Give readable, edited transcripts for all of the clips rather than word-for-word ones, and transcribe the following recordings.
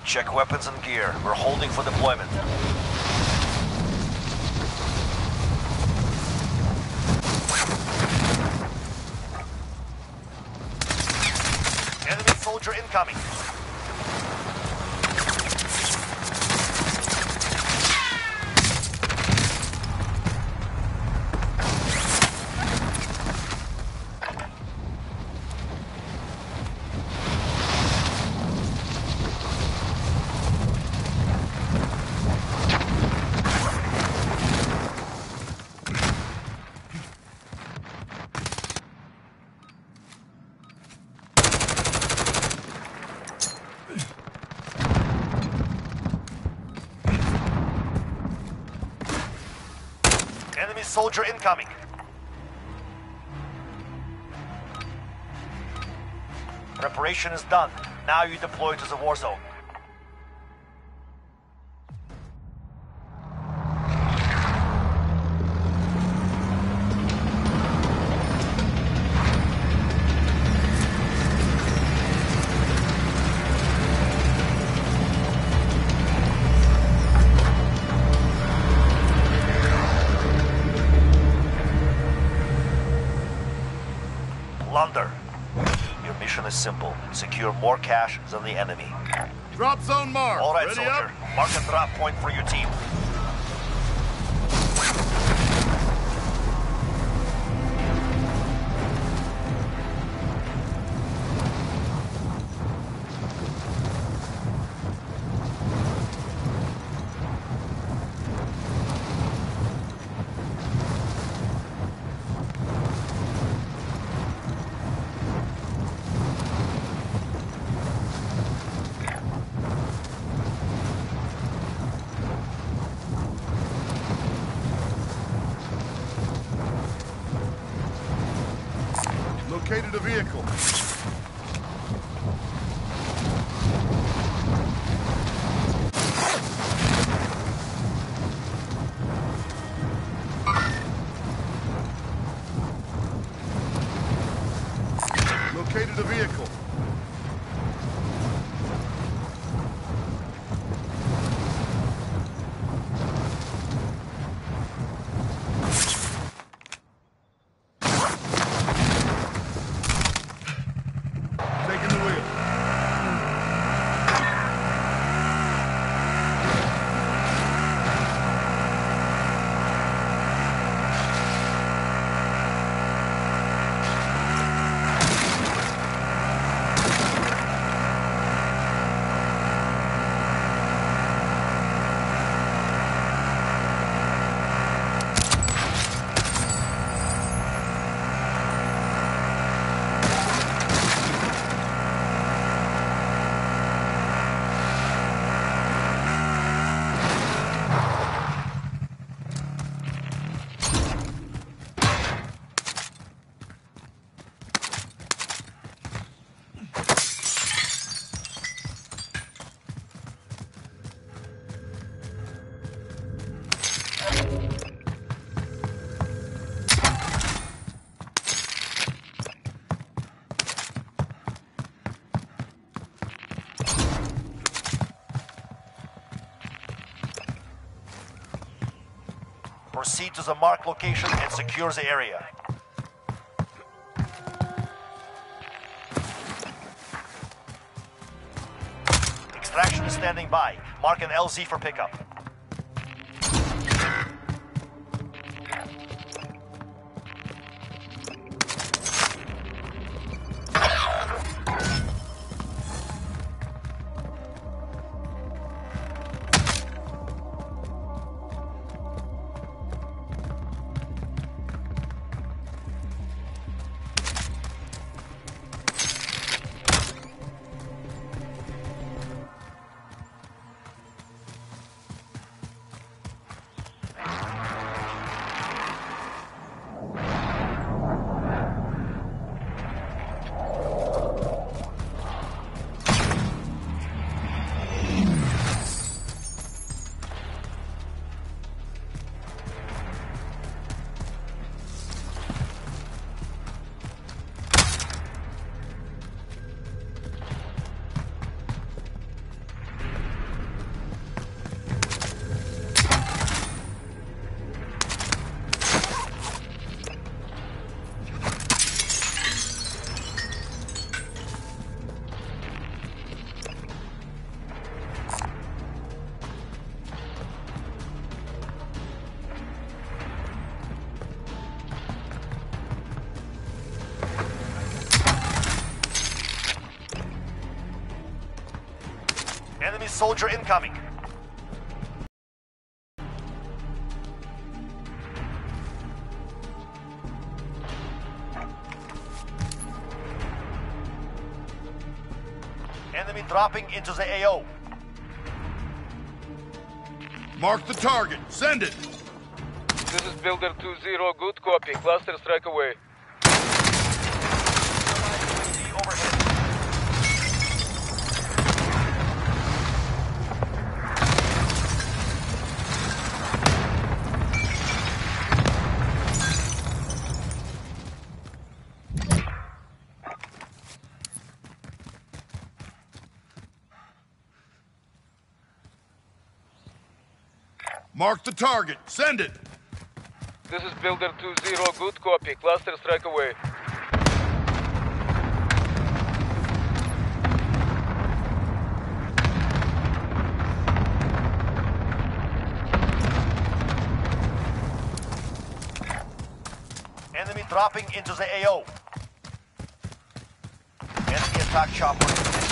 Check weapons and gear. We're holding for deployment. Enemy soldier incoming. Enemy soldier incoming. Preparation is done. Now you deploy to the war zone. Lunder, your mission is simple. Secure more cash than the enemy. Drop zone mark. All right, Ready soldier. up? Mark a drop point for your team. Located a vehicle. Located a vehicle. Taking the wheel. Proceed to the marked location and secure the area. Extraction is standing by. Mark an LZ for pickup. Enemy soldier incoming. Enemy dropping into the AO. Mark the target. Send it. This is Builder 2-0. Good copy. Cluster strike away. Overhead. Mark the target. Send it. This is Builder 2-0. Good copy. Cluster strike away. Enemy dropping into the AO. Enemy attack chopper.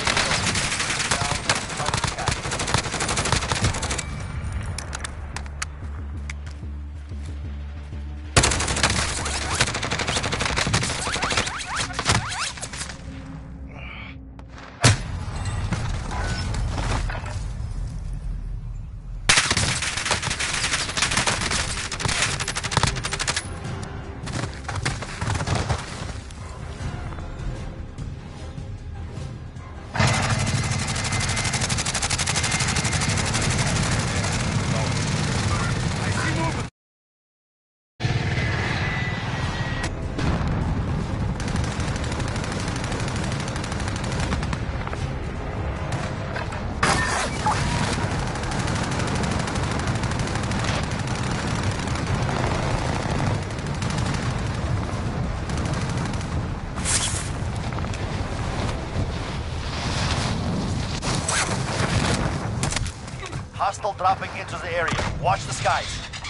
Hostile dropping into the area. Watch the skies.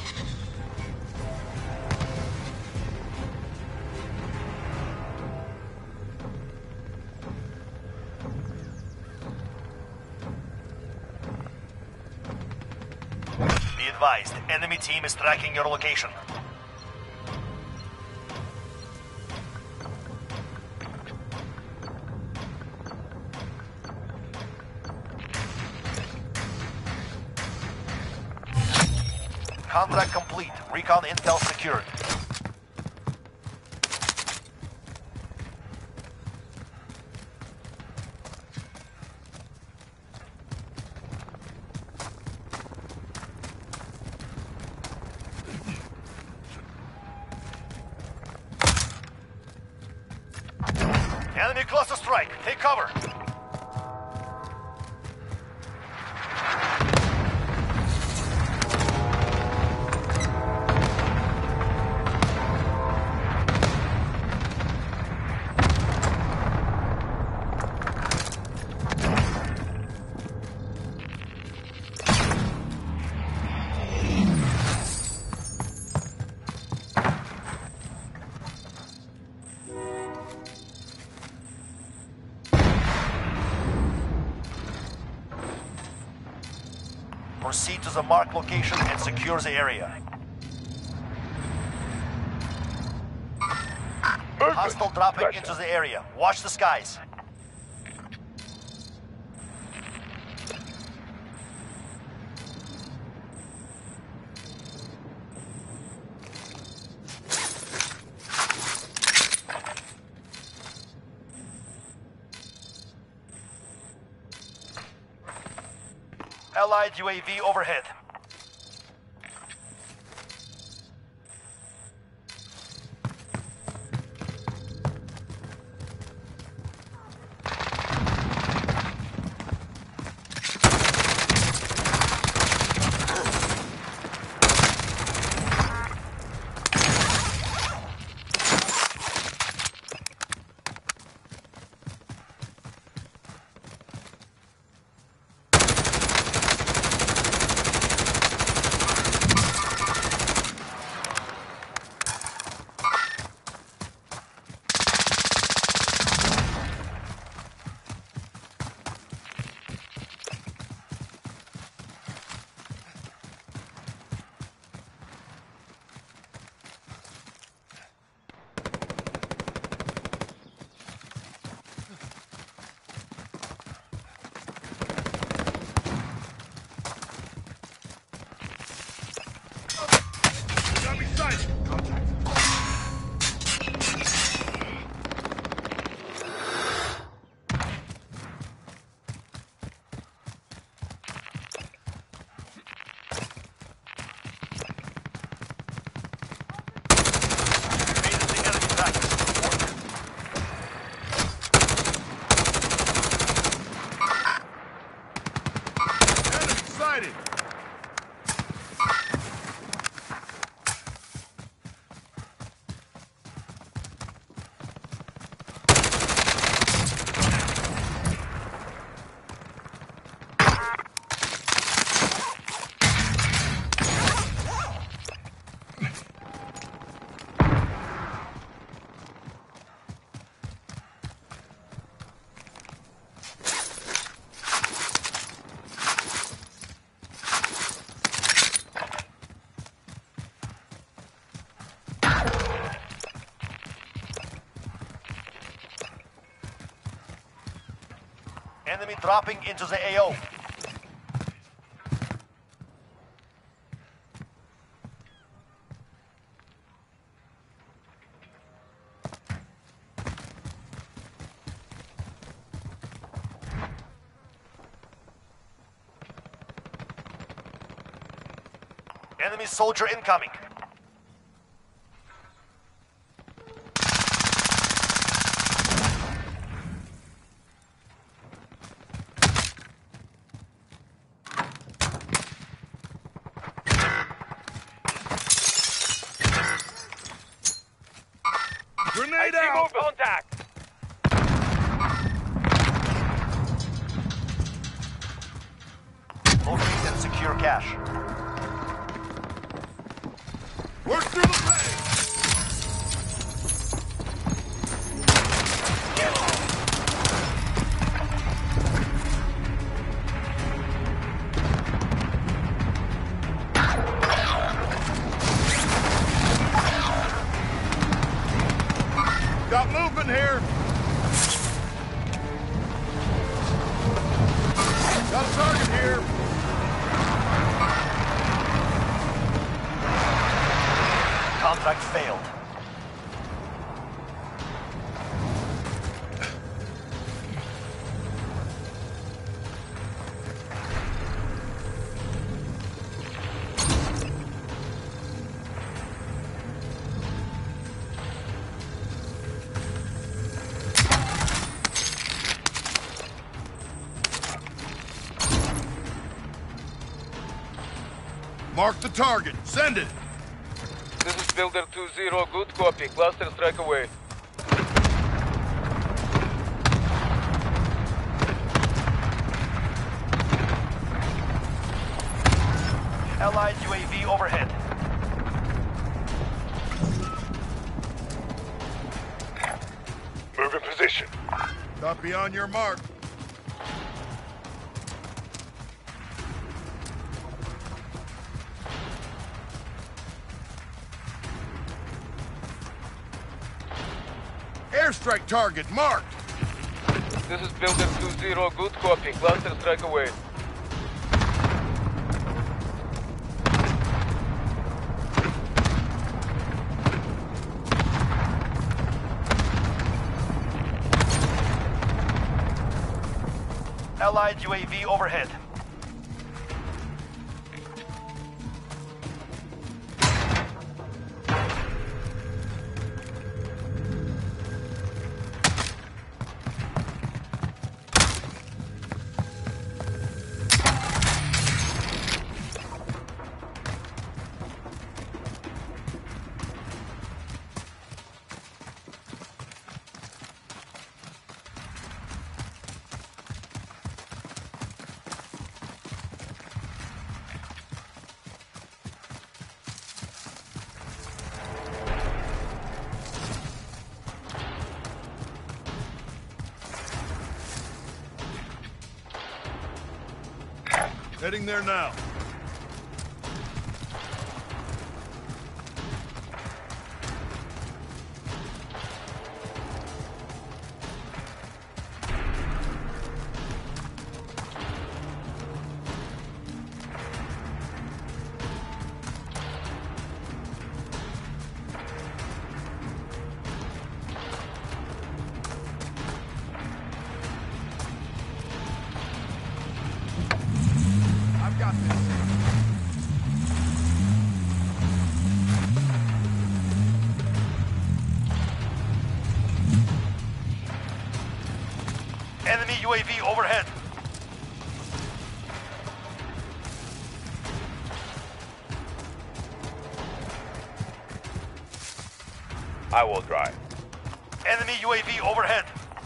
Be advised, enemy team is tracking your location. Contract complete. Recon intel secured. Enemy cluster strike. Take cover. Proceed to the marked location and secure the area. Hostile dropping into the area. Watch the skies. Allied UAV overhead. sighted. Contact. Made it to enemy practice. Report. Enemy sighted. Enemy dropping into the AO. Enemy soldier incoming. Grenade out. Contact. Locate and secure cache. Work through the pain. Got movement here. Got a target here. Contract failed. Mark the target. Send it. This is Builder 2-0. Good copy. Cluster strike away. Allied UAV overhead. Move in position. Copy on your mark. Airstrike target marked. This is Builder 2-0. Good copy. Cluster strike away. Allied UAV overhead. Heading there now. UAV overhead. I will drive. Enemy UAV overhead.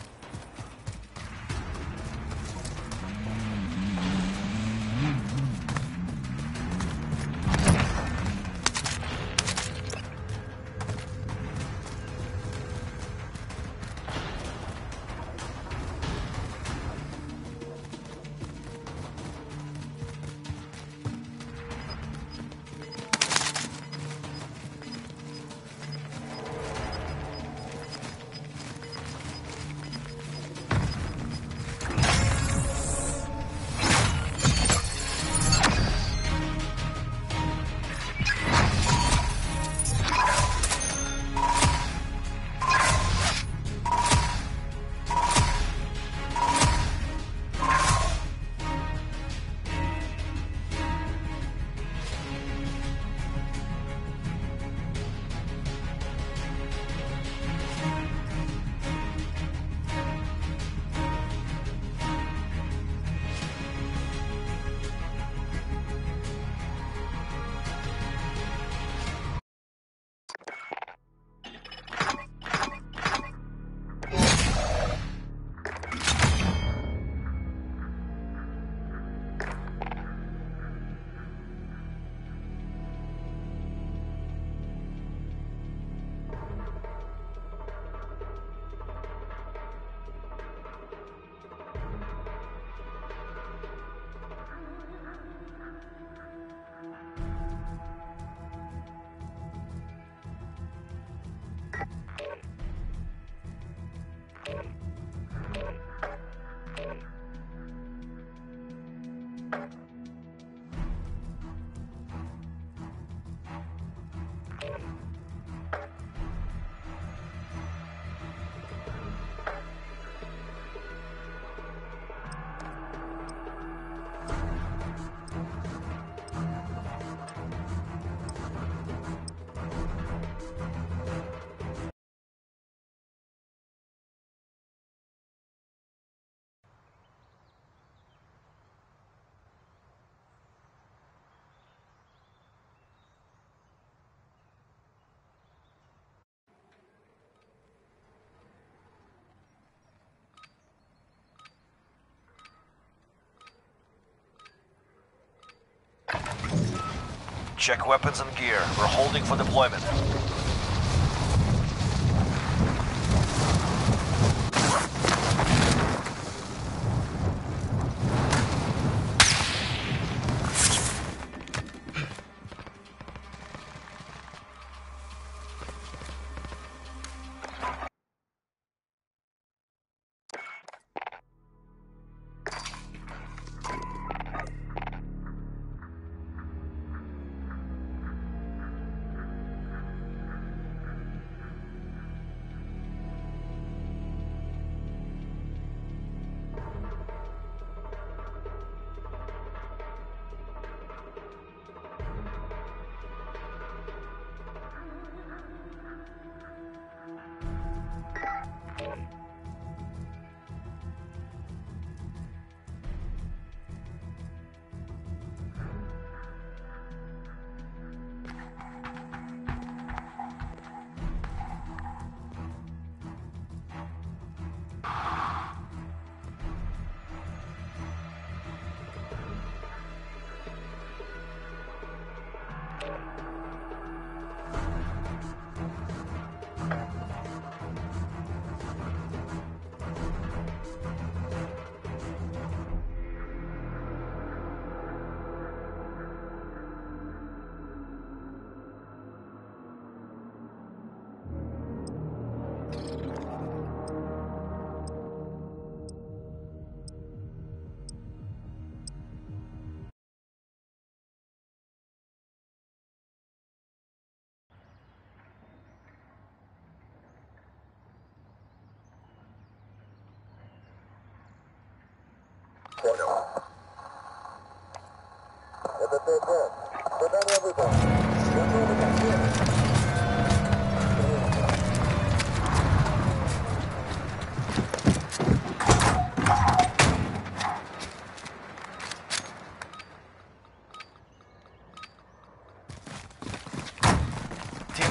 Check weapons and gear. We're holding for deployment.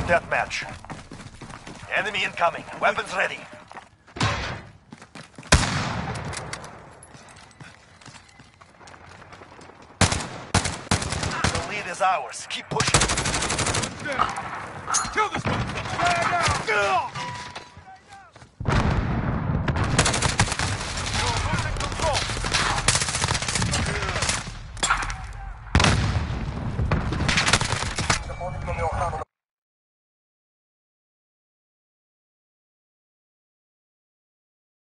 deathmatch. Enemy incoming. Weapons ready. The lead is ours. Keep pushing. Kill this one! Stand down!